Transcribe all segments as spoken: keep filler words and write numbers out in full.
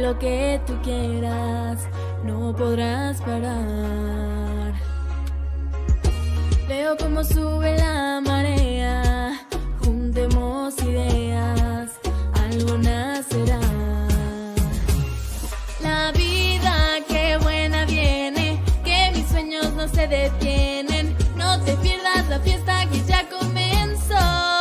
lo que tú quieras, no podrás parar. Veo cómo sube la marea, juntemos ideas, algo nacerá. La vida que buena viene, que mis sueños no se detienen. No te pierdas la fiesta que ya comenzó.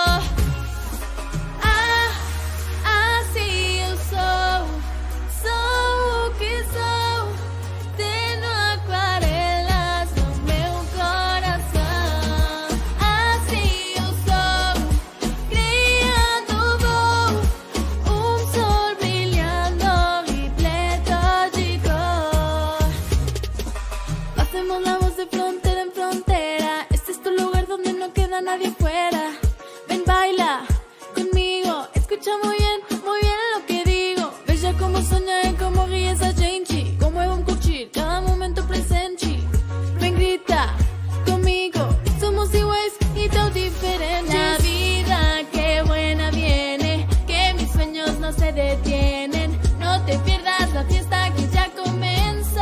Ah, así yo soy, soy que soy. Tengo acuarelas, no me un corazón. Así yo soy, creando voz, un sol brillando, repleto de cor. Hacemos la voz de frontera en frontera. Este es tu lugar donde no queda nadie fuera. Ven, baila conmigo, escucha muy bien, muy bien lo que digo. Bella como soñar, como ríes a gente, como es un cuchillo, cada momento presente. Ven, grita conmigo, somos iguales y todo diferentes. La vida que buena viene, que mis sueños no se detienen. No te pierdas la fiesta que ya comenzó.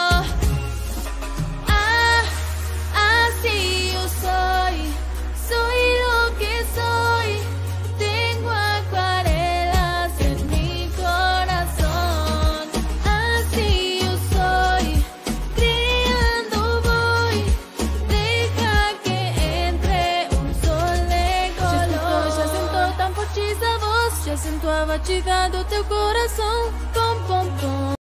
Ah, así yo soy, soy lo que soy. Tengo acuarelas en mi corazón. Así yo soy, creando voy. Deja que entre un sol de color. Já sentou tan forte essa voz, já sentou a batida do teu coração.